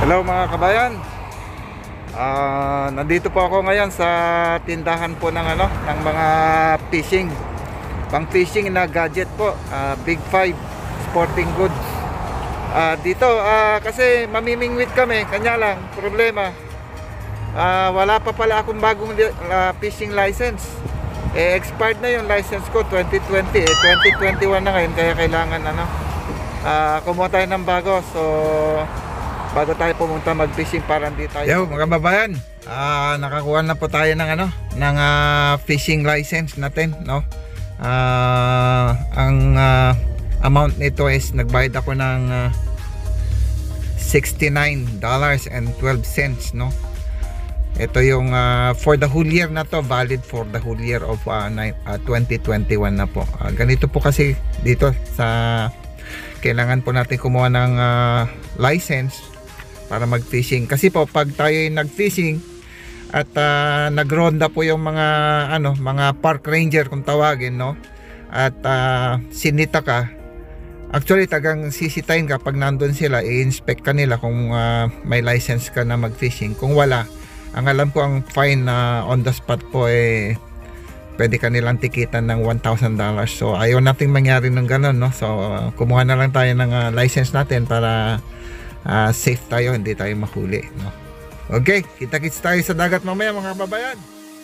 Hello mga kabayan. Nandito po ako ngayon sa tindahan po ng ng mga fishing. Pang fishing na gadget po, Big 5 Sporting Goods. Dito kasi mamimingwit kami, kanya lang problema. Wala pa pala akong bagong fishing license. Expired na yung license ko 2020, 2021 na ngayon, kaya kailangan kumuha tayo ng bago. So bago tayo pumunta mag-fishing para hindi tayo. Yo mga kababayan, nakakuha na po tayo ng ng fishing license natin, no? Ang amount nito is nagbayad ako ng $69.12, no? Ito yung for the whole year na to, valid for the whole year of 2021 na po. Ganito po kasi dito sa kailangan po natin kumuha ng license para mag-fishing. Kasi po pag tayo nag-fishing at nagronda po yung mga park ranger kung tawagin, no? At sinita ka, actually tagang sisitahin ka pag nandun sila, i-inspect ka nila kung may license ka na mag-fishing. Kung wala, ang alam ko ang fine on the spot po pwede ka nilang tikitan ng $1,000. So ayaw nating mangyari ng ganun, no? So kumuha na lang tayo ng license natin para safe tayo, hindi tayo mahuli, no? Okay, kita-kits tayo sa dagat mamaya mga kababayan.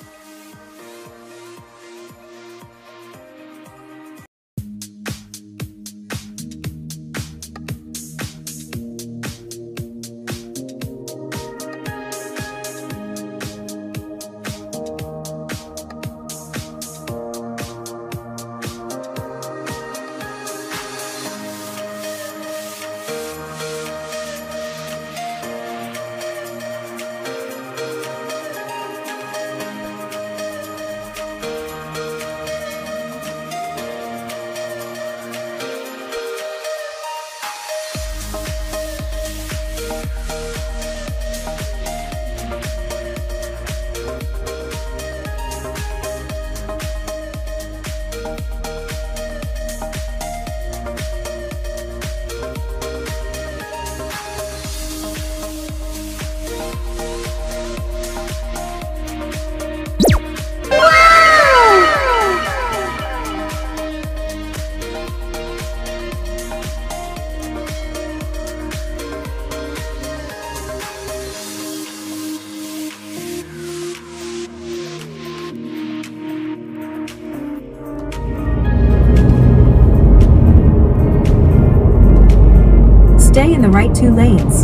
Stay in the right 2 lanes.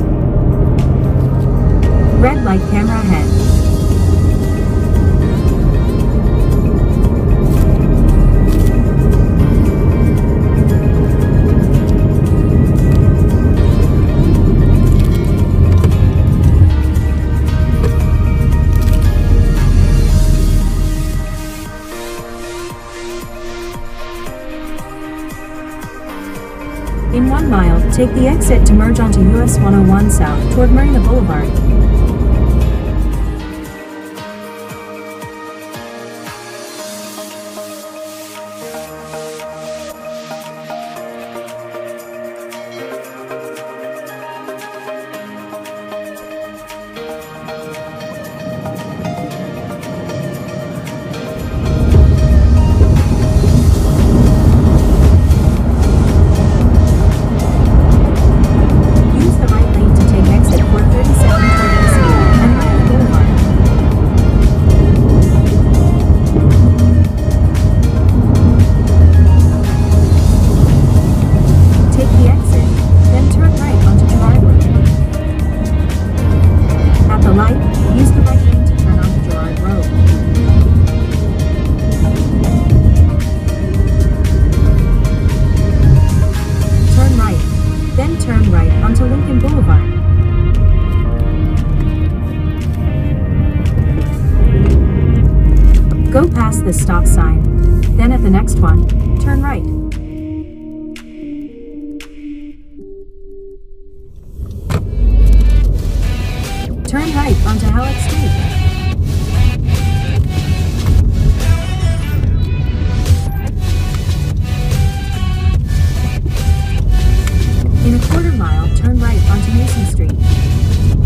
Red light camera ahead. In 1 mile, take the exit to merge onto US 101 South toward Marina Boulevard. Go past the stop sign. Then at the next one, turn right. Turn right onto Halleck Street. In a quarter mile, turn right onto Mason Street.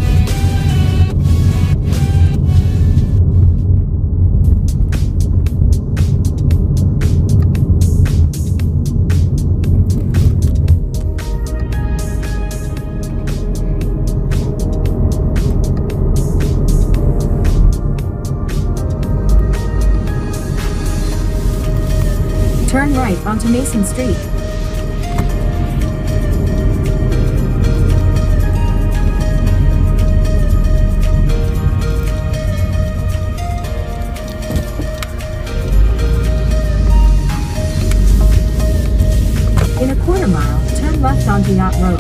turn right onto Mason Street. In a quarter mile, turn left onto Yacht Road.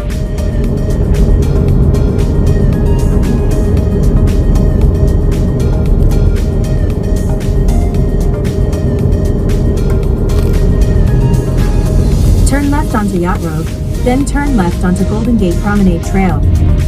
Turn left onto Yacht Road, then turn left onto Golden Gate Promenade Trail.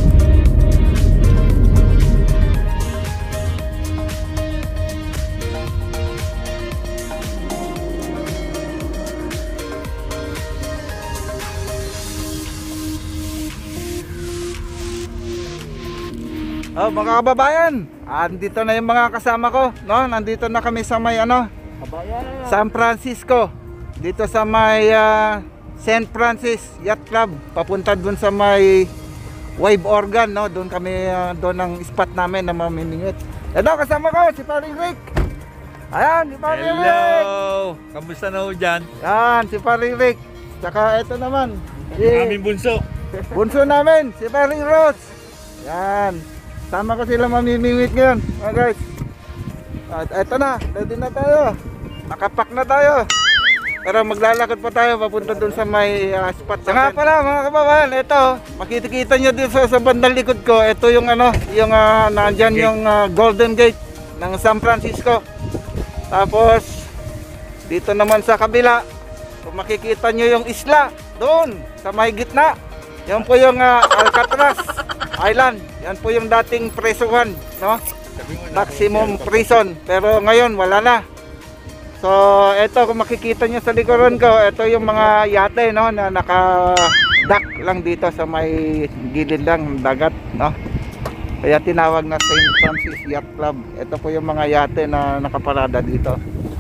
Oh, mga kababayan, andito na yung mga kasama ko, no? Nandito na kami sa may San Francisco. Dito sa may St. Francis Yacht Club, papunta dun sa may Wave Organ, no? Doon kami, doon ang spot namin na mamimingwit. Ito, kasama ko, si Paring Rick. Ayan, si Paring Rick. Hello! Kamusta na ho dyan? Yan, si Paring Rick. Tsaka ito naman, si Aming bunso. bunso namin, si Paring Ross. Yan. Sama ko sila mamimingwit ngayon, mga guys. At eto na, ready na tayo. Nakapak na tayo. Pero maglalakad pa tayo papunta dun sa may spot. Nga pala mga kababayan, ito, makikita nyo dito sa bandang likod ko. Ito yung yung nandyan yung Golden Gate ng San Francisco. Tapos dito naman sa kabila, kung makikita nyo yung isla doon sa may gitna, yan po yung Alcatraz Island. Yan po yung dating presuhan, no? Maximum prison. Pero ngayon wala na. So ito, kung makikita nyo sa likuran ko, ito yung mga yate, no, na naka-dock lang dito sa may gilid lang ng dagat, no? Kaya tinawag na St. Francis Yacht Club. Ito po yung mga yate na nakaparada dito.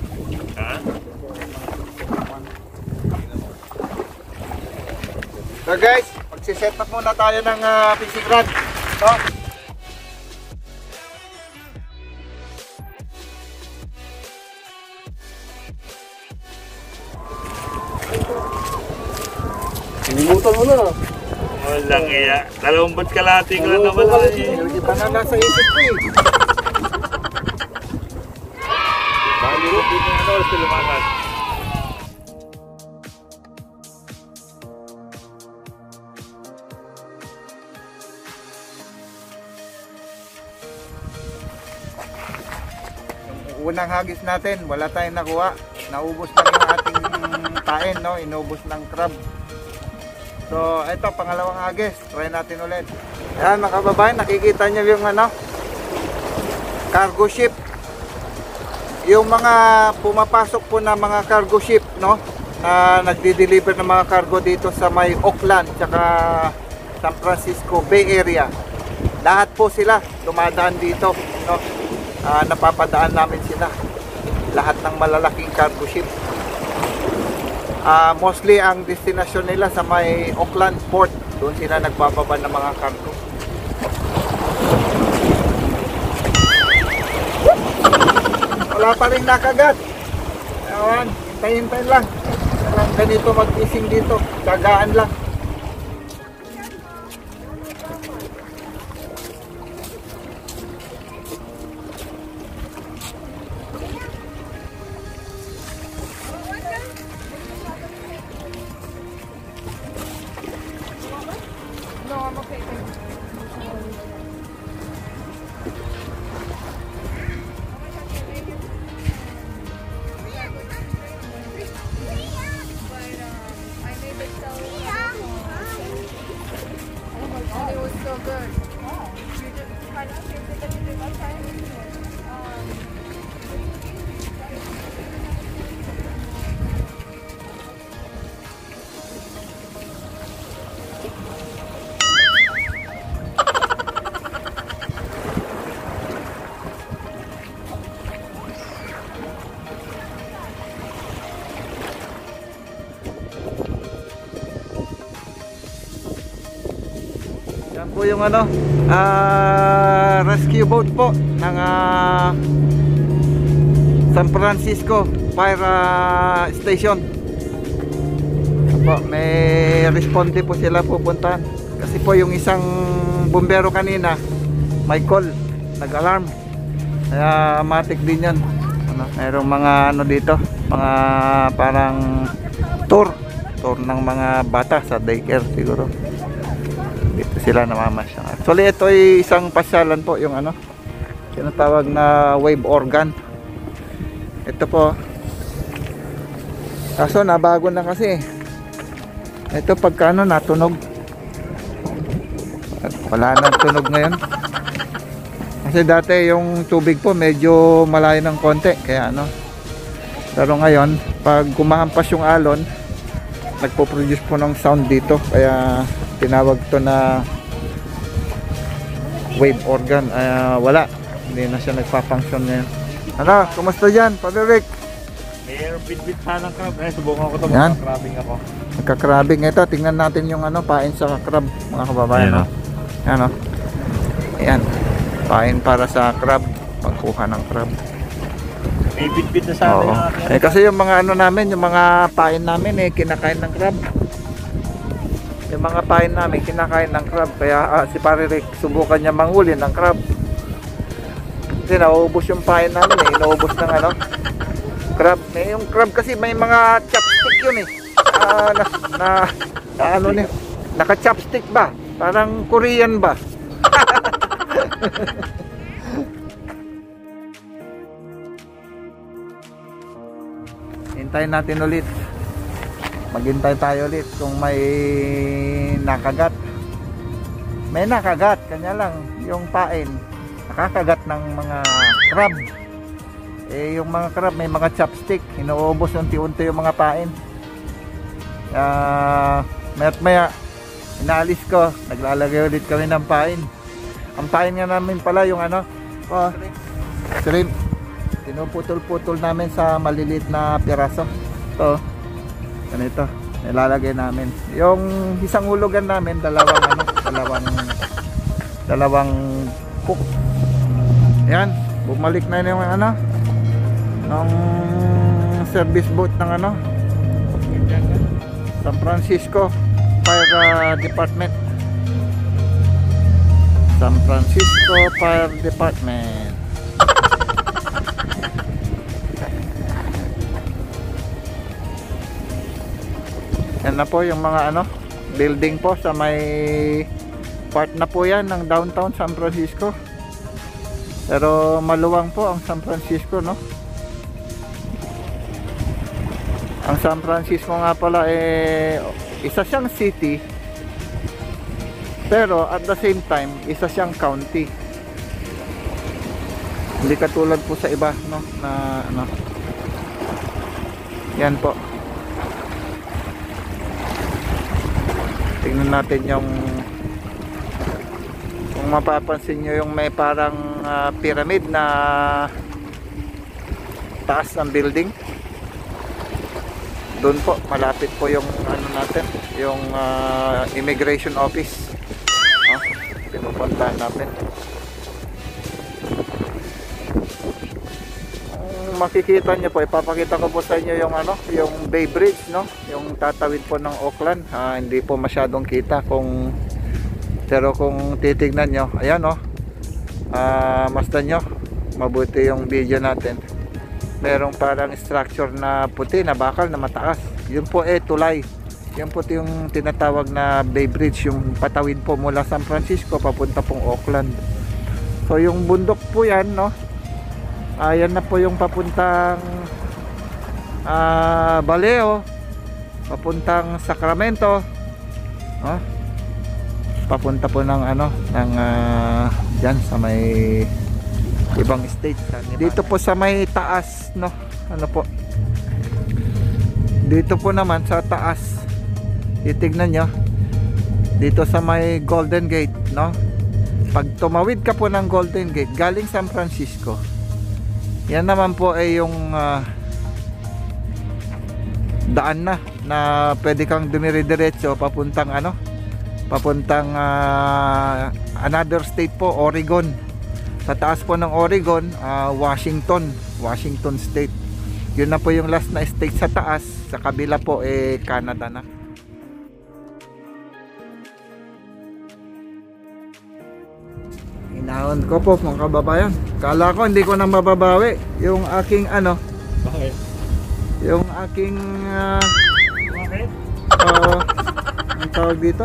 So guys, magsiset up muna tayo ng fishing rod, no? Sinimutan mo na. Walang iya. Dalawang ba't kalahati ko lang naman eh. Hindi pa na nasa isip ko eh. Bago dito na ako sa lumakas. Unang hagis natin, wala tayong nakuha. Naubos na yung ating tain, no? Inubos ng crab. So, ito, pangalawang hagis. Try natin ulit. Ayan, mga kababayan, nakikita nyo yung cargo ship. Yung mga pumapasok po na mga cargo ship, no? Na nagdi-deliver ng mga cargo dito sa may Oakland, tsaka San Francisco Bay Area. Lahat po sila dumadaan dito, no? Napapadaan namin sila, lahat ng malalaking cargo ship. Mostly ang destination nila sa may Oakland Port, doon sila nagbababa ng mga cargo. Wala pa rin nakagat. Ayan, hintay-hintay lang. Walang ganito mag-fishing dito, dagaan lang. Yan po yung rescue boat po ng San Francisco fire station. Po, may responde po sila pupuntahan. Kasi po yung isang bumbero kanina may call, nag-alarm. Kaya matik din yan. Mayroong mga ano dito, mga parang tour ng mga bata sa daycare siguro. Dito sila namamasyal. Actually ito ay isang pasyalan po, yung ano, tinatawag na wave organ. Ito po, kaso nabago na kasi. Ito pagka ano, natunog. Wala nang tunog ngayon. Kasi dati yung tubig po medyo malayo ng konti, kaya ano. Pero ngayon, pag kumahampas yung alon, nagpo-produce po ng sound dito, kaya tinawag to na wave organ. Wala, hindi na siya nagpa-function ngayon. Ano, kumusta dyan, Father Rick? Mayroong bit-bit sanang crab. Subukan ko ito, Yan. magkakrabing ako. Nagka-crabbing ito. Tingnan natin yung ano, pain sa crab, mga kababayan. Ayan, No? Ayan, no? Ayan, pain para sa crab, pagkuha ng crab. May bit-bit na sana Oo. yung akin. Kasi yung mga ano namin, yung mga pain namin kinakain ng crab. Yung mga pain namin kinakain ng crab. Kaya si Pare Rick subukan niya manghuli ng crab. Kasi nauubos yung pain namin inuubos ng ano, crab. Yung crab kasi may mga chopstick yun na ano ni, naka-chopstick ba? Parang Korean ba? Hintayin natin ulit. Maghintay tayo ulit kung may nakagat. May nakagat, kanya lang yung pain nakakagat ng mga crab. Yung mga crab may mga chopstick, inuubos unti-unti yung mga pain. Maya't maya inaalis ko, naglalagay ulit kami ng pain. Ang pain nga namin pala yung ano, shrimp. Tinuputol-putol namin sa maliliit na piraso. Ito, ganito, nilalagay namin. Yung isang hulugan namin, dalawang cook. Yan, bumalik na yung ano, ng service boat ng ano, San Francisco Fire Department. San Francisco Fire Department. Yan na po yung mga ano, building po sa may part na po yan ng downtown San Francisco. Pero maluwang po ang San Francisco, no? Ang San Francisco nga pala isa siyang city, pero at the same time isa siyang county. Hindi katulad po sa iba, no, na ano. Yan po. Tingnan natin yung, kung mapapansin nyo, yung may parang pyramid na taas ng building. Doon po, malapit po yung ano natin, yung immigration office. Pinupuntahan natin. Makikita nyo po, ipapakita ko po sa inyo yung ano, yung Bay Bridge, no, yung tatawid po ng Oakland. Hindi po masyadong kita pero kung titignan nyo, ayan, no, masdan nyo mabuti yung video natin. Merong parang structure na puti na bakal na mataas, yun po tulay. Yan po yung tinatawag na Bay Bridge, yung patawid po mula San Francisco papunta pong Oakland. So yung bundok po yan, no, ayan na po yung papuntang Vallejo, papuntang Sacramento, no? Papunta po ng ano, ng dyan sa may ibang state. Dito po sa may taas, no, ano po, dito po naman sa taas, titignan nyo dito sa may Golden Gate, no, pag tumawid ka po ng Golden Gate galing San Francisco, yan naman po ay yung daan na pwede kang dumire-diretso papuntang ano, papuntang another state po, Oregon. Sa taas po ng Oregon, Washington State. Yun na po yung last na stage sa taas. Sa kabila po Canada na. Inahon ko po mga kababayan. Kala ko hindi ko na mababawi yung aking Bakit? yung aking Bakit? ang tawag dito,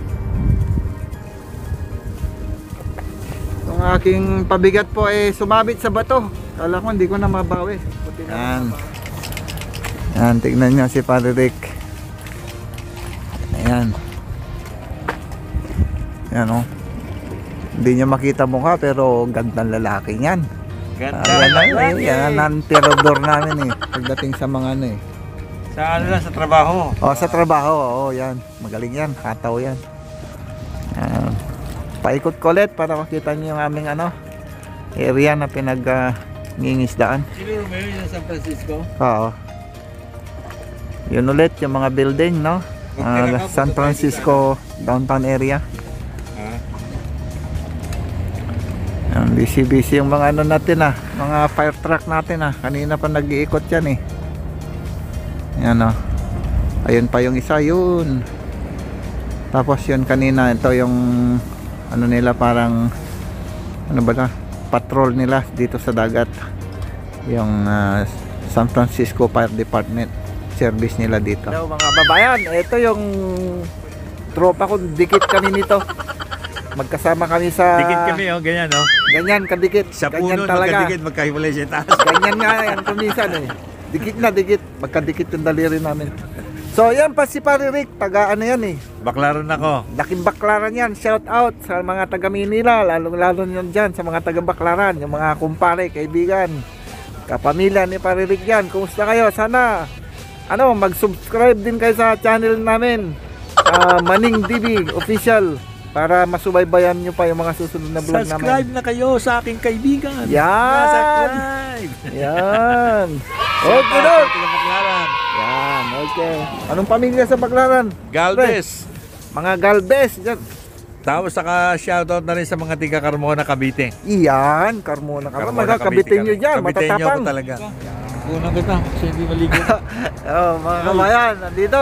yung aking pabigat po sumabit sa bato. Kala ko hindi ko na mabawi. Buti na yan, tignan nyo si Padre Rick. Ayan, yan o. Hindi nyo makita mukha pero gandang lalaki yan. Ganda. Yan ang tirador namin pagdating sa mga Sa ano lang, sa trabaho. sa trabaho, yan. Magaling yan, hataw yan. Paikot ko ulit para makita nyo yung aming area na ngingisdaan. Sino Romeo yung San Francisco? Oo. Yun ulit yung mga building, no? San Francisco downtown area. Busy yung mga natin mga fire truck natin kanina pa nag-iikot yan yan ayun pa yung isa yun, tapos yun kanina ito yung nila parang patrol nila dito sa dagat, yung San Francisco Fire Department service nila dito. Hello mga babayan, ito yung tropa ko, dikit kami nito. Magkasama kami sa... Dikit kami, ganyan, Ganyan, kadikit. Sa ganyan puno, talaga. magkadikit, magkahiwalay siya taas. Ganyan nga yan, kumisan Dikit na, dikit. Magkadikit yung daliri namin. So, yan pa si Pare Rick. Taga yan Baklaran ako. Laking Baklaran yan. Shout out sa mga taga Manila. Lalo yan dyan sa mga taga Baklaran. Yung mga kumpare, kaibigan, kapamilya ni Pare Rick yan. Kumusta kayo? Sana, mag-subscribe din kayo sa channel namin. Maning TV Official. Para masubaybayan nyo pa yung mga susunod na vlog namin. Subscribe na kayo sa aking kaibigan. Yan! Subscribe! Yan! Okay, Dok! Baklaran. Yan, okay. Anong pamilya sa Baklaran? Galvez. Mga Galvez. Yan. Tapos saka shoutout na rin sa mga tiga Carmona, Cavite. Iyan, Carmona ka. Carmona, Mga kabitin nyo dyan, Kabitin nyo matatapang. ako talaga. Unang kita, kasi hindi maligo. Mga kabayan, nandito.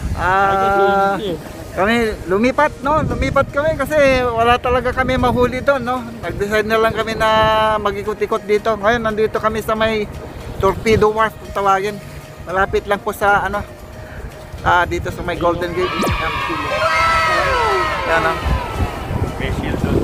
Kami lumipat kami kasi wala talaga kami mahuli doon, no. Nag-decide na lang kami na mag-ikot-ikot dito. Ngayon nandito kami sa may Torpedo Wharf kung tawagin. Malapit lang po sa dito sa may Golden Gate. Yan Special doon.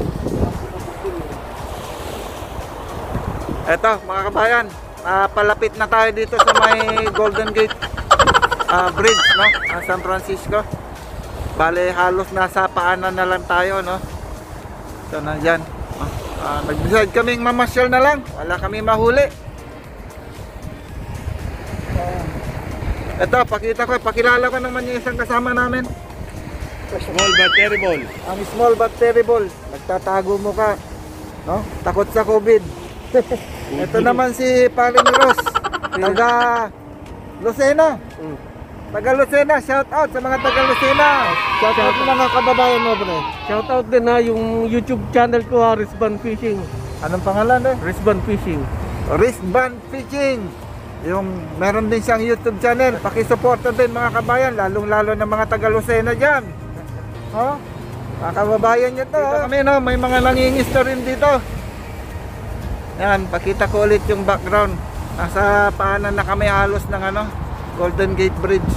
Eto mga kabayan, palapit na tayo dito sa may Golden Gate Bridge, no, San Francisco. Bale, halos nasa paanan na lang tayo, no. So, nandyan. Nag-decide kaming mamasyal na lang. Wala kami mahuli. Ito, pakilala ko naman yung isang kasama namin. Small but terrible. Ang small but terrible. Nagtatago mo ka, no? Takot sa COVID. Ito naman si Paring Ross. Taga Lucena. Taga Lucena, shout out sa mga taga Lucena. Shout out mga kababayan mo, bro. Shout out din yung YouTube channel ko, Wristband Fishing. Anong pangalan Wristband Fishing. Wristband Fishing. Yung meron din siyang YouTube channel. Paki-suporta din mga kabayan, lalong-lalo ng mga taga Lucena diyan. Mga kababayan niyo to. Dito kami, no, may mga nangingisda rin dito. Yan, pakita ko ulit yung background. Nasa paanan na kami halos ng Golden Gate Bridge.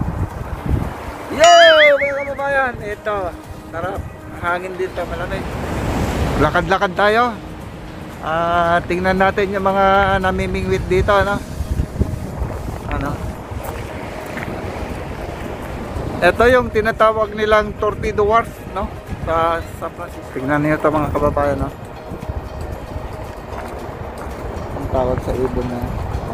Yay! Mga kababayan, ito. Sarap. Hangin dito, malamig. Lakad-lakad tayo. Tingnan natin yung mga namimingwit dito, Ito yung tinatawag nilang Torpedo Wharf, no? Sa San Francisco. Tingnan niyo ito mga kababayan, no? Ang tawag sa ibon na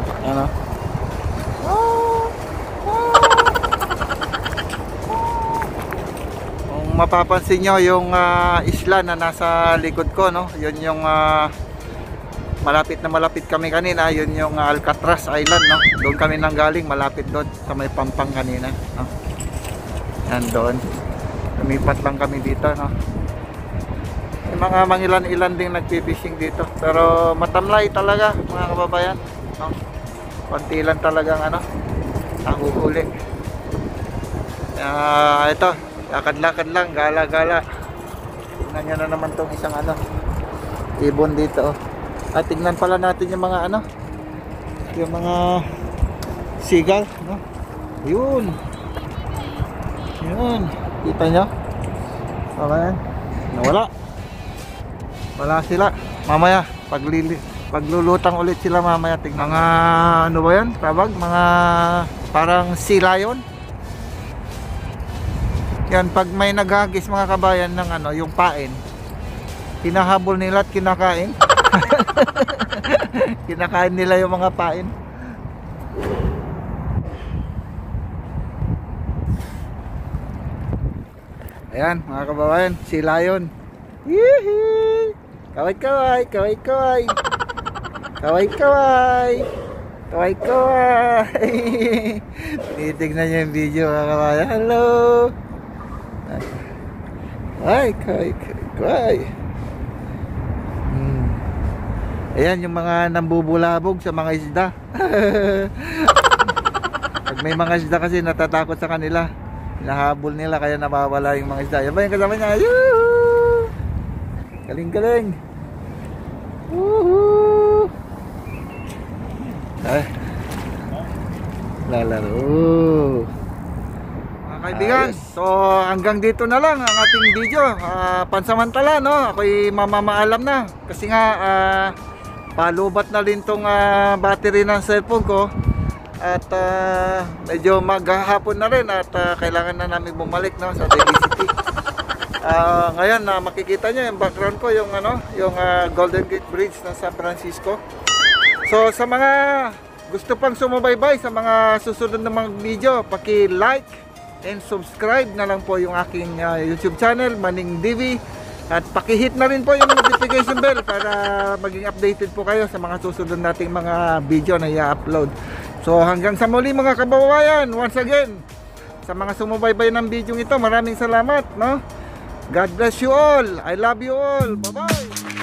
Kung mapapansin nyo yung isla na nasa likod ko, no? Yun yung malapit kami kanina. Yun yung Alcatraz Island, no? Doon kami nanggaling, malapit doon sa may Pampang kanina, no? Yan doon. Lumipat lang kami dito, no? May mga mangilan-ilan ding nagpipishing dito. Pero matamlay talaga mga kababayan, no? konti lang talagang ano, nahuhuli. Ito, lakad-lakad lang, gala-gala. Tingnan nyo na naman tong isang ano, ibon dito. At tingnan pala natin yung mga ano, yung mga seagull, no? Yun. Yun. Kita nyo? Okay. Nawala. Wala sila. Mamaya, paglulutang ulit sila mamaya. Tingnan. Mga ano ba yan? Tawag? Mga parang sea lion. Yan, pag may naghagis mga kabayan ng ano, yung pain, hinahabol nila at kinakain. Kinakain nila yung mga pain. Ayan mga kababayan, sea lion. Yee! Kaway kaway, kaway kaway. Kaway kaway. Kaway kaway. Tinitignan niyo yung video mga kababayan. Hello. Ay, kaway kaway. Ayan yung mga nambubulabog sa mga isda. Pag may mga isda kasi natatakot sa kanila, nahabol nila kaya nawawala yung mga isda. Yan ba yung kasama niya? Yoo! Galing galing. Woohoo! Ay, lalaro. Mga kaibigan, so hanggang dito na lang ang ating video. Pansamantala, no? Ako'y mamamaalam na kasi nga palubat na rin tong battery ng cellphone ko. At medyo maghahapon na rin at kailangan na namin bumalik, no, sa Daly City. Ngayon makikita nyo yung background ko, yung ano, yung Golden Gate Bridge ng San Francisco. So sa mga gusto pang sumubaybay sa mga susunod na mga video, paki-like and subscribe na lang po yung aking YouTube channel, Manning DV. At paki-hit na rin po yung notification bell para maging updated po kayo sa mga susunod nating mga video na i-upload. So hanggang sa muli mga kababayan, once again, sa mga sumubaybay ng video ito, maraming salamat, no? God bless you all. I love you all. Bye-bye.